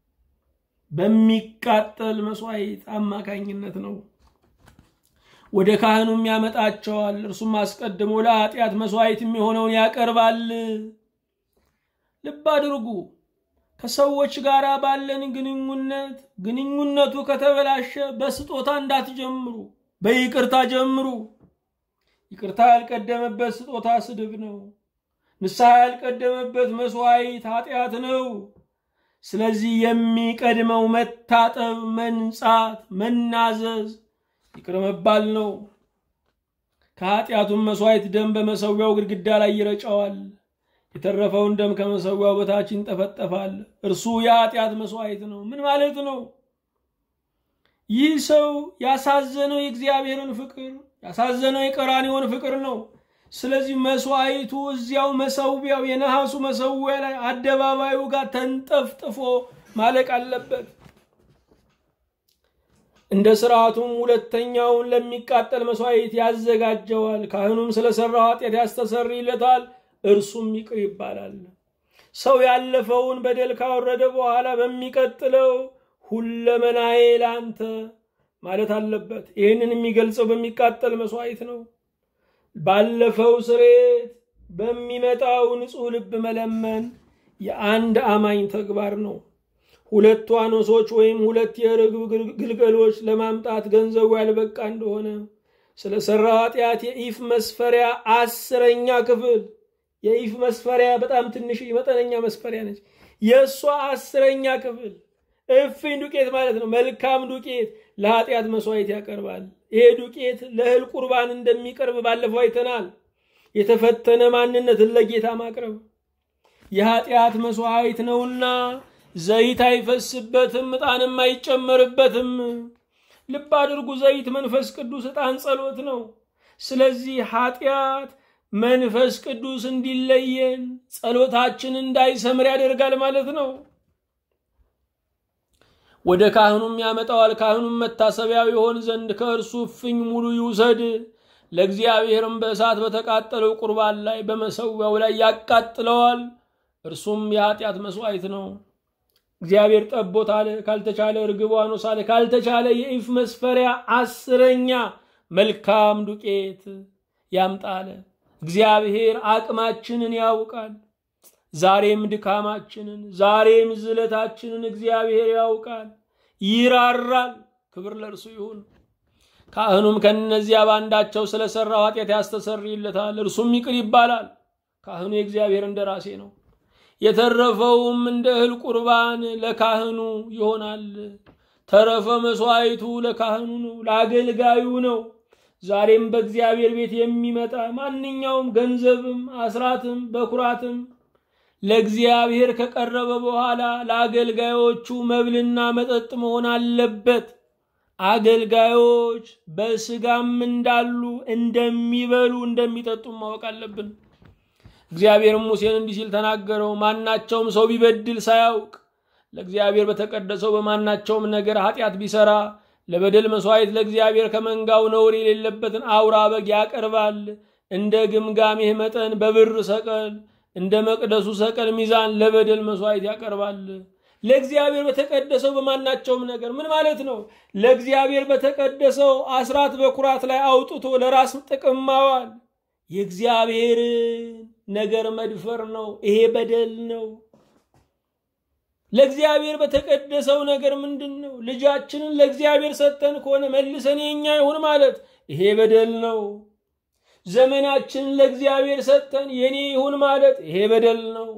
በሚቃጠል መስዋዕት አማካኝነት ነው። ወደ ካህኑም ያመጣቸዋል። እርሱም አስቀድሞ ለኃጢአት መስዋዕት የሚሆነውን ያቀርባል። ልብ አድርጉ። ከሰዎች ጋር ባለን ግንኙነት ግንኙነቱ ከተበላሸ በስጦታ እንዳትጀምሩ፣ በይቅርታ ጀምሩ። ይቅርታ ያልቀደመበት ስጦታ ስድብ ነው። ንስሐ ያልቀደመበት መስዋዕት ኃጢአት ነው። ስለዚህ የሚቀድመው መታጠብ፣ መንጻት፣ መናዘዝ፣ ይቅር መባል ነው። ከኃጢአቱም መስዋዕት ደም በመሰዊያው ግድግዳ ላይ ይረጨዋል። የተረፈውን ደም ከመሰዊያው በታች ይንጠፈጠፋል። እርሱ የኃጢአት መስዋዕት ነው። ምን ማለት ነው? ይህ ሰው ያሳዘነው የእግዚአብሔርን ፍቅር ያሳዘነው የቀራንዮውን ፍቅር ነው። ስለዚህ መስዋዕቱ እዚያው መሰዊያው የነሐሱ መሰዊያ ላይ አደባባዩ ጋር ተንጠፍጥፎ ማለቅ አለበት። እንደ ሥርዓቱም ሁለተኛውን ለሚቃጠል መስዋዕት ያዘጋጀዋል። ካህኑም ስለሰራው ኃጢአት ያስተሰርይለታል፣ እርሱም ይቅር ይባላል። ሰው ያለፈውን በደል ካወረደ በኋላ በሚቀጥለው ሁለመናዬ ላንተ ማለት አለበት። ይህንን የሚገልጸው በሚቃጠል መስዋዕት ነው። ባለፈው ስርየት በሚመጣው ንጹሕ ልብ መለመን የአንድ አማኝ ተግባር ነው። ሁለት ዋኖሶች ወይም ሁለት የርግብ ግልገሎች ለማምጣት ገንዘቡ ያልበቃ እንደሆነ ስለሰራው ኃጢአት የኢፍ መስፈሪያ አስረኛ ክፍል፣ የኢፍ መስፈሪያ በጣም ትንሽ መጠነኛ መስፈሪያ ነች። የእሷ አስረኛ ክፍል እፍኝ ዱቄት ማለት ነው፣ መልካም ዱቄት ለኃጢአት መስዋዕት ያቀርባል። ይሄ ዱቄት ለእህል ቁርባን እንደሚቀርብ ባለፈው አይተናል። የተፈተነ ማንነትን ለጌታ ማቅረብ የኃጢአት መስዋዕት ነውና ዘይት አይፈስበትም፣ ዕጣንም አይጨመርበትም። ልብ አድርጉ፣ ዘይት መንፈስ ቅዱስ፣ ዕጣን ጸሎት ነው። ስለዚህ ኃጢአት መንፈስ ቅዱስ እንዲለየን ጸሎታችን እንዳይሰምር ያደርጋል ማለት ነው። ወደ ካህኑም ያመጣዋል። ካህኑም መታሰቢያው ይሆን ዘንድ ከእርሱ እፍኝ ሙሉ ይውሰድ፣ ለእግዚአብሔርም በእሳት በተቃጠለው ቁርባን ላይ በመሰዊያው ላይ ያቃጥለዋል። እርሱም የኃጢአት መስዋዕት ነው። እግዚአብሔር ጠቦት አለ፣ ካልተቻለ ርግብ ዋኖስ አለ፣ ካልተቻለ የኢፍ መስፈሪያ አስረኛ መልካም ዱቄት ያምጣለ። እግዚአብሔር አቅማችንን ያውቃል። ዛሬም ድካማችንን፣ ዛሬም ዝለታችንን እግዚአብሔር ያውቃል፣ ይራራል። ክብር ለእርሱ ይሁን። ካህኑም ከነዚያ ባንዳቸው ስለሰራው ኃጢአት ያስተሰርይለታል፣ እርሱም ይቅር ይባላል። ካህኑ የእግዚአብሔር እንደራሴ ነው። የተረፈውም እንደ እህል ቁርባን ለካህኑ ይሆናል። ተረፈ መስዋዕቱ ለካህኑ ነው፣ ለአገልጋዩ ነው። ዛሬም በእግዚአብሔር ቤት የሚመጣ ማንኛውም ገንዘብም አስራትም በኩራትም ለእግዚአብሔር ከቀረበ በኋላ ለአገልጋዮቹ መብልና መጠጥ መሆን አለበት። አገልጋዮች በስጋም እንዳሉ እንደሚበሉ እንደሚጠጡ ማወቅ አለብን። እግዚአብሔር ሙሴን እንዲህ ሲል ተናገረው፣ ማናቸውም ሰው ቢበድል ሳያውቅ ለእግዚአብሔር በተቀደሰው በማናቸውም ነገር ኃጢአት ቢሰራ ለበደል መስዋዕት ለእግዚአብሔር ከመንጋው ነውር የሌለበትን አውራ በግ ያቀርባል። እንደ ግምጋሜህ መጠን በብር ሰቀል እንደ መቅደሱ ሰቀል ሚዛን ለበደል መስዋዕት ያቀርባል። ለእግዚአብሔር በተቀደሰው በማናቸውም ነገር ምን ማለት ነው? ለእግዚአብሔር በተቀደሰው አስራት በኩራት ላይ አውጥቶ ለራስ ጥቅም ማዋል የእግዚአብሔር ነገር መድፈር ነው። ይሄ በደል ነው። ለእግዚአብሔር በተቀደሰው ነገር ምንድነው? ልጃችንን ለእግዚአብሔር ሰጠን ከሆነ መልሰን የኛ ይሁን ማለት ይሄ በደል ነው። ዘመናችንን ለእግዚአብሔር ሰጠን የኔ ይሁን ማለት ይሄ በደል ነው።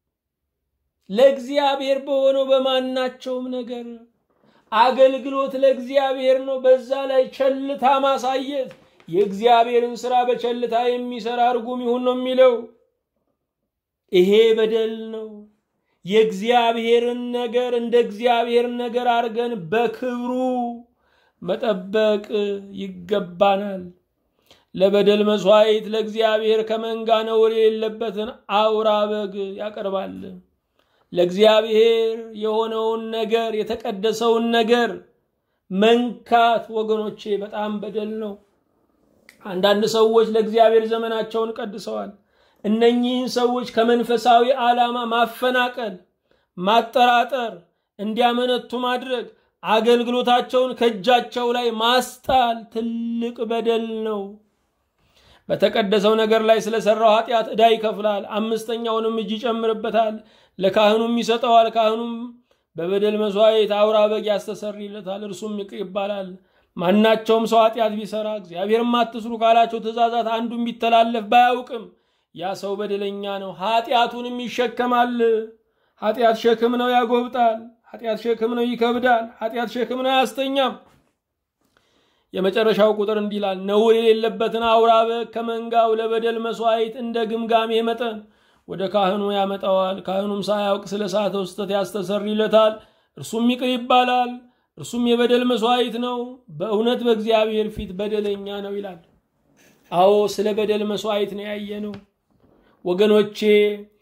ለእግዚአብሔር በሆነው በማናቸውም ነገር አገልግሎት ለእግዚአብሔር ነው። በዛ ላይ ቸልታ ማሳየት የእግዚአብሔርን ሥራ በቸልታ የሚሰራ ርጉም ይሁን ነው የሚለው። ይሄ በደል ነው። የእግዚአብሔርን ነገር እንደ እግዚአብሔር ነገር አድርገን በክብሩ መጠበቅ ይገባናል። ለበደል መስዋዕት ለእግዚአብሔር ከመንጋ ነውር የሌለበትን አውራ በግ ያቀርባል። ለእግዚአብሔር የሆነውን ነገር የተቀደሰውን ነገር መንካት ወገኖቼ በጣም በደል ነው። አንዳንድ ሰዎች ለእግዚአብሔር ዘመናቸውን ቀድሰዋል። እነኚህን ሰዎች ከመንፈሳዊ ዓላማ ማፈናቀል፣ ማጠራጠር፣ እንዲያመነቱ ማድረግ፣ አገልግሎታቸውን ከእጃቸው ላይ ማስጣል ትልቅ በደል ነው። በተቀደሰው ነገር ላይ ስለሰራው ኃጢአት ዕዳ ይከፍላል። አምስተኛውንም እጅ ይጨምርበታል፣ ለካህኑም ይሰጠዋል። ካህኑም በበደል መስዋዕት አውራ በግ ያስተሰርይለታል፣ እርሱም ይቅር ይባላል። ማናቸውም ሰው ኃጢአት ቢሰራ እግዚአብሔርም አትስሩ ካላቸው ትእዛዛት አንዱን ቢተላለፍ ባያውቅም ያ ሰው በደለኛ ነው፣ ኃጢአቱንም ይሸከማል። ኃጢአት ሸክም ነው፣ ያጎብጣል። ኃጢአት ሸክም ነው፣ ይከብዳል። ኃጢአት ሸክም ነው፣ ያስተኛም። የመጨረሻው ቁጥር እንዲህ ይላል፣ ነውር የሌለበትን አውራ በግ ከመንጋው ለበደል መስዋዕት እንደ ግምጋሜ መጠን ወደ ካህኑ ያመጣዋል። ካህኑም ሳያውቅ ስለ ሳተው ስህተት ያስተሰርይለታል፣ እርሱም ይቅር ይባላል። እርሱም የበደል መስዋዕት ነው፣ በእውነት በእግዚአብሔር ፊት በደለኛ ነው ይላል። አዎ ስለ በደል መስዋዕት ነው ያየነው ወገኖቼ።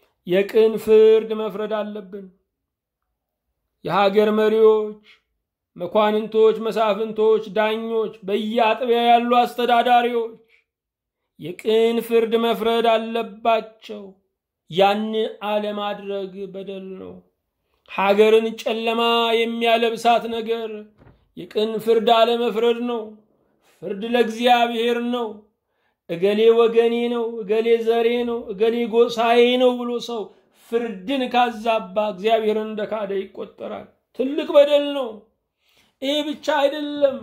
የቅን ፍርድ መፍረድ አለብን። የሀገር መሪዎች፣ መኳንንቶች፣ መሳፍንቶች፣ ዳኞች፣ በየአጥቢያ ያሉ አስተዳዳሪዎች የቅን ፍርድ መፍረድ አለባቸው። ያን አለማድረግ በደል ነው። ሀገርን ጨለማ የሚያለብሳት ነገር የቅን ፍርድ አለመፍረድ ነው። ፍርድ ለእግዚአብሔር ነው። እገሌ ወገኔ ነው፣ እገሌ ዘሬ ነው፣ እገሌ ጎሳዬ ነው ብሎ ሰው ፍርድን ካዛባ እግዚአብሔርን እንደካደ ይቆጠራል። ትልቅ በደል ነው። ይሄ ብቻ አይደለም፣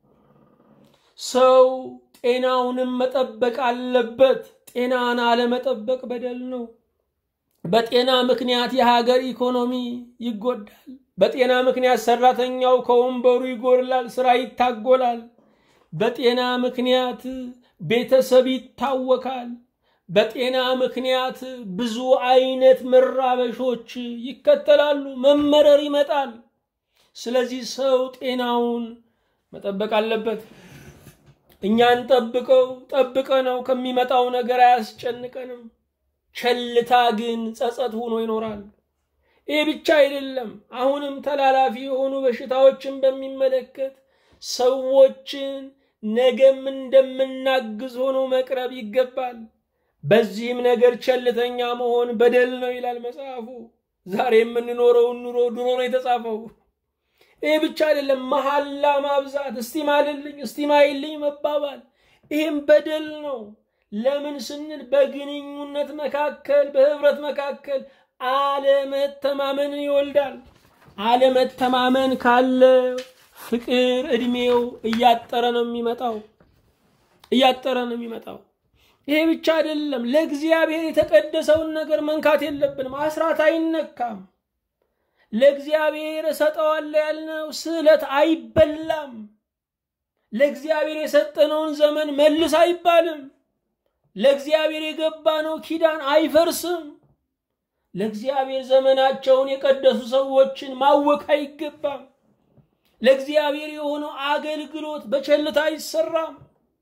ሰው ጤናውንም መጠበቅ አለበት። ጤናን አለመጠበቅ በደል ነው። በጤና ምክንያት የሀገር ኢኮኖሚ ይጎዳል። በጤና ምክንያት ሰራተኛው ከወንበሩ ይጎርላል፣ ስራ ይታጎላል። በጤና ምክንያት ቤተሰብ ይታወካል። በጤና ምክንያት ብዙ አይነት መራበሾች ይከተላሉ፣ መመረር ይመጣል። ስለዚህ ሰው ጤናውን መጠበቅ አለበት። እኛን ጠብቀው ጠብቀነው ከሚመጣው ነገር አያስጨንቀንም። ቸልታ ግን ጸጸት ሆኖ ይኖራል። ይህ ብቻ አይደለም። አሁንም ተላላፊ የሆኑ በሽታዎችን በሚመለከት ሰዎችን ነገም እንደምናግዝ ሆኖ መቅረብ ይገባል። በዚህም ነገር ቸልተኛ መሆን በደል ነው ይላል መጽሐፉ። ዛሬ የምንኖረው ኑሮ ድሮ ነው የተጻፈው። ይህ ብቻ አይደለም። መሐላ ማብዛት፣ እስቲ ማልልኝ እስቲ ማይልኝ መባባል፣ ይህም በደል ነው። ለምን ስንል በግንኙነት መካከል በህብረት መካከል አለመተማመንን ይወልዳል። አለመተማመን ካለ ፍቅር እድሜው እያጠረ ነው የሚመጣው እያጠረ ነው የሚመጣው። ይሄ ብቻ አይደለም። ለእግዚአብሔር የተቀደሰውን ነገር መንካት የለብንም። አስራት አይነካም። ለእግዚአብሔር እሰጠዋለሁ ያልነው ስዕለት አይበላም። ለእግዚአብሔር የሰጠነውን ዘመን መልስ አይባልም። ለእግዚአብሔር የገባነው ኪዳን አይፈርስም። ለእግዚአብሔር ዘመናቸውን የቀደሱ ሰዎችን ማወክ አይገባም። ለእግዚአብሔር የሆነው አገልግሎት በቸልታ አይሰራም።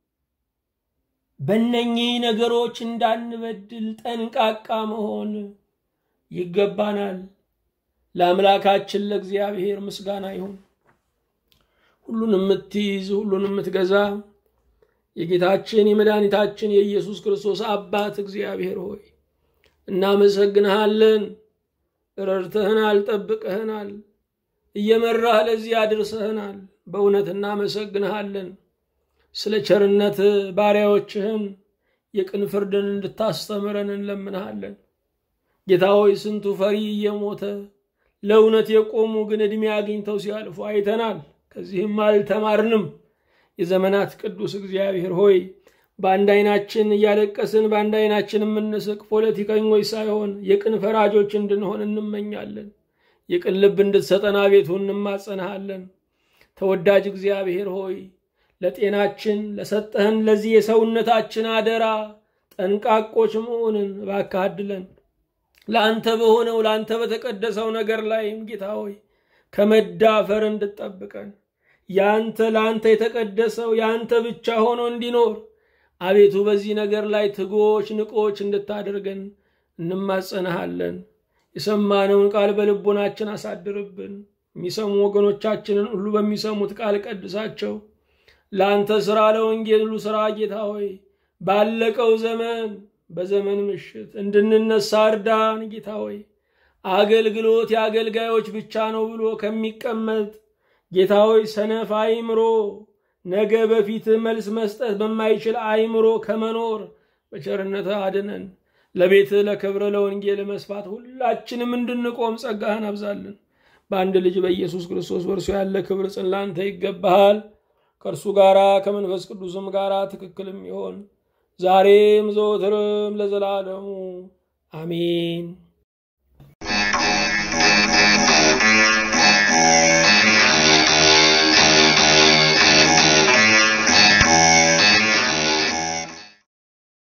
በእነኚህ ነገሮች እንዳንበድል ጠንቃቃ መሆን ይገባናል። ለአምላካችን ለእግዚአብሔር ምስጋና ይሁን። ሁሉን የምትይዝ ሁሉን የምትገዛ የጌታችን የመድኃኒታችን የኢየሱስ ክርስቶስ አባት እግዚአብሔር ሆይ እናመሰግንሃለን። ረድተህናል፣ ጠብቀህናል፣ እየመራህ ለዚህ አድርሰህናል። በእውነት እናመሰግንሃለን። ስለ ቸርነት ባሪያዎችህን የቅን ፍርድን እንድታስተምረን እንለምንሃለን። ጌታ ሆይ ስንቱ ፈሪ እየሞተ ለእውነት የቆሙ ግን እድሜ አግኝተው ሲያልፉ አይተናል። ከዚህም አልተማርንም። የዘመናት ቅዱስ እግዚአብሔር ሆይ በአንድ አይናችን እያለቀስን በአንድ አይናችን የምንስቅ ፖለቲከኞች ሳይሆን የቅን ፈራጆች እንድንሆን እንመኛለን። የቅን ልብ እንድትሰጠን አቤቱ እንማጸንሃለን። ተወዳጅ እግዚአብሔር ሆይ ለጤናችን ለሰጠህን ለዚህ የሰውነታችን አደራ ጠንቃቆች መሆንን እባክህ አድለን። ለአንተ በሆነው ለአንተ በተቀደሰው ነገር ላይም ጌታ ሆይ ከመዳፈር እንድትጠብቀን ያንተ ለአንተ የተቀደሰው ያንተ ብቻ ሆኖ እንዲኖር አቤቱ በዚህ ነገር ላይ ትጎች ንቆች እንድታደርገን እንማጸንሃለን። የሰማነውን ቃል በልቦናችን አሳድርብን። የሚሰሙ ወገኖቻችንን ሁሉ በሚሰሙት ቃል ቀድሳቸው። ለአንተ ሥራ ለወንጌል ሁሉ ሥራ ጌታ ሆይ ባለቀው ዘመን በዘመን ምሽት እንድንነሳ እርዳን። ጌታ ሆይ አገልግሎት የአገልጋዮች ብቻ ነው ብሎ ከሚቀመጥ ጌታ ሆይ ሰነፍ አይምሮ ነገ በፊት መልስ መስጠት በማይችል አይምሮ ከመኖር በቸርነት አድነን። ለቤት ለክብር ለወንጌል መስፋት ሁላችንም እንድንቆም ጸጋህን አብዛልን። በአንድ ልጅ በኢየሱስ ክርስቶስ በእርሱ ያለ ክብር ጽላንተ ይገባሃል። ከእርሱ ጋራ ከመንፈስ ቅዱስም ጋራ ትክክልም ይሆን ዛሬም ዘወትርም ለዘላለሙ አሜን።